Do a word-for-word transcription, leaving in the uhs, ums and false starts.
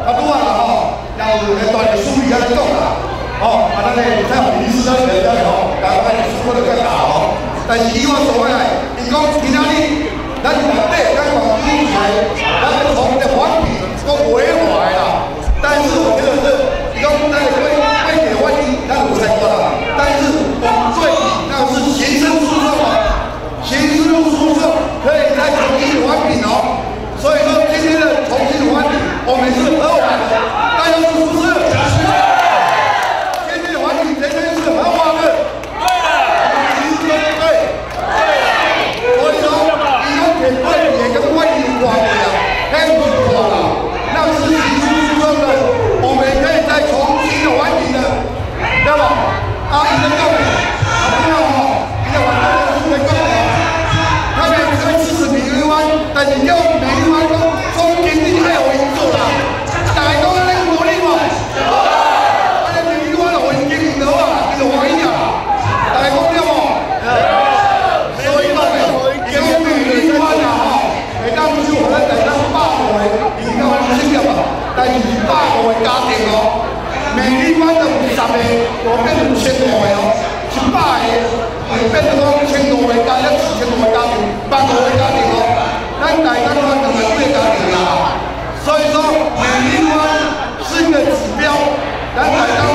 啊，拄啊啦吼，也有个大律师伊遐咧讲啦，吼，啊，咱咧在法律师咱了解吼，但咱律师可能较大吼，但是以我所知，伊讲今仔日咱内底咱讲主材，咱从的环评讲违法的啦，但是我觉得是，伊讲咱的规规定环境咱有采过啦，但是我们最那是刑事诉讼啊，刑事诉讼可以再重新环评哦。 所以说，今天的重新环评，我们是合法的，大家是不是？今天的环评绝对是合法的，对的，你说对不对？对。所以说，你用铁棍也跟外地有关的啦，那不是错啦，那是刑事诉讼的，我们可以再重新的环评的，对吧？啊，你的告诉好不好？你的网站是在告诉他们可以支持美丽湾，但是要美丽湾讲中经济还有因素啦，大家讲咱无理嘛，啊，咱美丽湾就环境唔好啊，伊就欢喜啊，大家讲对无？所以讲，伊讲美丽湾啊吼，会当少互咱大家百户的移到产业啊，但是百户的家庭哦，美丽湾就有十个，就变成千户的哦，一百个。 变成讲千多个家，一四千多个家庭，百多个家庭哦，咱大家都两个几个家庭啦，所以说美丽湾是一个指标，咱大家。